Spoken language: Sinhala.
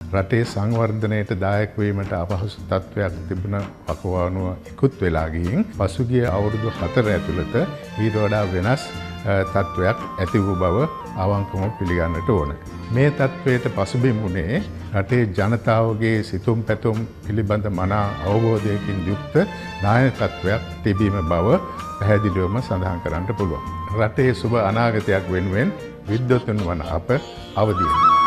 රටේ සංවර්ධනයට දායක වීමට අපහසු තත්ත්වයක් තිබුණ වකවානුව ඉක්ුත් වෙලා ගින් පසුගිය අවුරුදු 4 ඇතුළත ඊට වඩා වෙනස් තත්ත්වයක් ඇති වූ බව අවංකවම පිළිගන්නට ඕන. මේ තත්ත්වයට පසුබිම් වුණේ රටේ ජනතාවගේ සිතුම් පැතුම් පිළිබඳ මනා අවබෝධයකින් යුක්ත නායකත්වයක් තිබීම බව පැහැදිලිවම සඳහන් කරන්න පුළුවන්. රටේ සුබ අනාගතයක් වෙනුවෙන් විද්වතුන් වන අප අවදි වෙනවා.